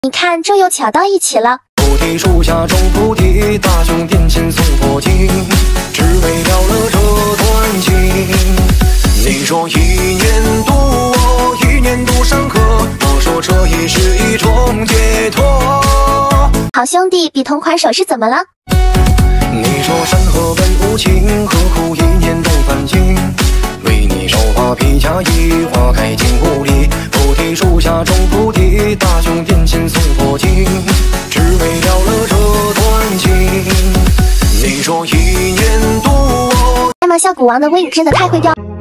你看，这又巧到一起了。 菩提树下种菩提，大雄殿前诵佛经，只为了这段情。你说一年度哦，一年度上课，我说这也是一种解脱。 好兄弟，比同款手势怎么了？ 你说山河本无情，何苦一年都翻新？为你手把披甲衣，花开尽无力。菩提树下种菩提，大雄殿前诵佛经，只为了这段情。你说一年度哦， 那么小古王的威语真的太会飙。